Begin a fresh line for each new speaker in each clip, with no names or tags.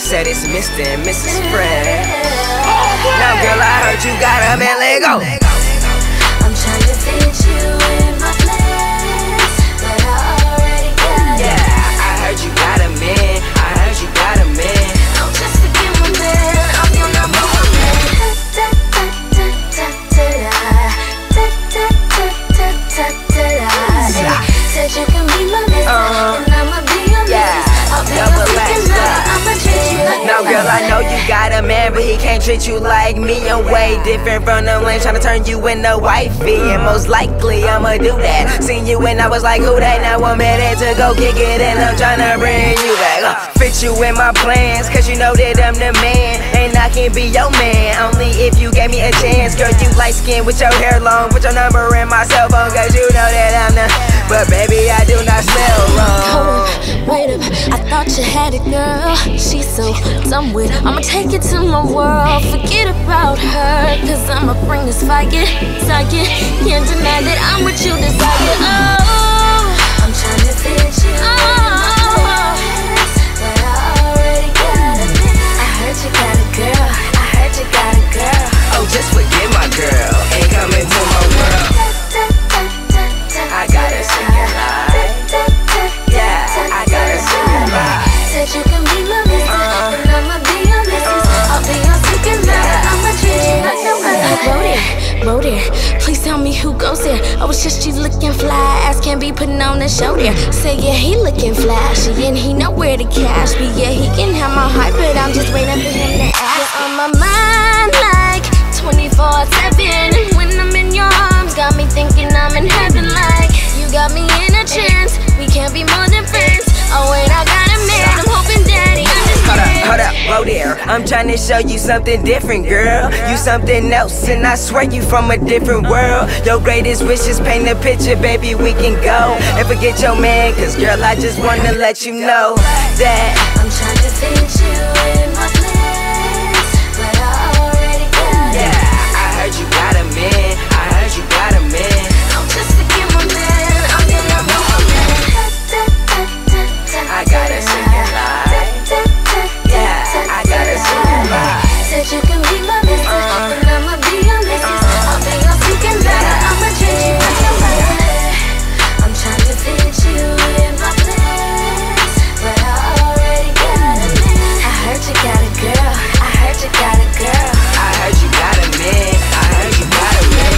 said it's Mr. and Mrs. Friend. Now girl, I heard you got a man, let go.
I'm trying to fit you in my plans, but I already got it.
Yeah, I heard you got a man, I heard you got a man.
Don't just forget my man, I'm your number one man. Said you can be my missus, and I'ma be your missus. I'll be your freaking lover, I'ma treat you like
now girl, I know you got a man, but he can't treat you like me. I'm way different from the lane, tryna turn you into wifey. And most likely I'ma do that. Seen you when I was like, who that? Now I'm headed to go kick it, and I'm tryna bring you back. Fit you in my plans, cause you know that I'm the man. And I can be your man, only if you gave me a chance. Girl, you light skin with your hair long, put your number in my cell phone, cause you know that I'm the. But baby, I do not smell wrong.
Hold up, wait up, I thought you had it, girl. She's so done with, I'ma take it to my world. Forget about her, cause I'ma bring this fire. Can't deny that I'm what you desire. Oh, I'm trying to fit you in my plans, but I already got a man. I heard you got a girl, I heard you got a girl.
Oh, just forget my girl, ain't coming to my world. I gotta sing it live. Yeah, I gotta sing it live.
Said you can be my missus, and I'ma be your missus. I'll be your secret lover, I'ma treat you like no other. Whoa there, please tell me who goes there. I was just you looking fly, ass can't be putting on a show there. Say yeah, he looking flashy, and he know where to cash me. Yeah, he can have my heart, but I'm just waiting for him to ask. You're on my mind like 24/7, and when I'm in your arms, got me thinking I'm in heaven. Like you got me in a trance, we can't be more than friends. Oh wait, I got a man, I'm hoping daddy understands.
Hold up, whoa there. I'm trying to show you something different, girl. You something else, and I swear you from a different world. Your greatest wishes paint a picture, baby, we can go. And forget your man, cause girl, I just wanna let you know that
I'm trying to fit you in my plans, but I already got it.
yeah, I heard you got a man, I heard you got a man.
Don't just forget my man, I'm your number one man.
I gotta sing it live. Yeah, I gotta sing it live.
Said you can be my missus, and I'ma be your missus. I'll be your secret lover, I'ma treat you like no other. I'm trying to fit you in my plans, but I already got a man. I heard you got a girl, I heard you got a girl.
I heard you got a man, I heard you got a man.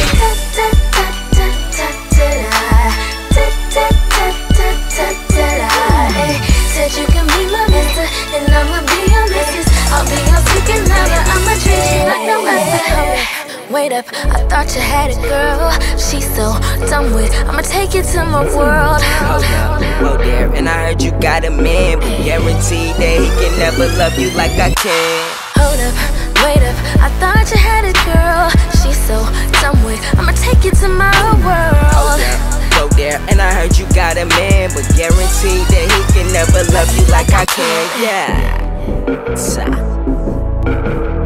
Said you can be my mister, and I'ma be your missus. I'll be your secret lover, I'ma treat you like no other. Wait up, I thought you had it, girl. She's so done with, I'ma take it to my world.
Hold up, whoa there, and I heard you got a man, but guaranteed that he can never love you like I can.
Hold up, wait up, I thought you had it, girl. She's so done with, I'ma take it to my world.
Hold up, whoa there, and I heard you got a man, but guaranteed that he can never love you like I can. Yeah.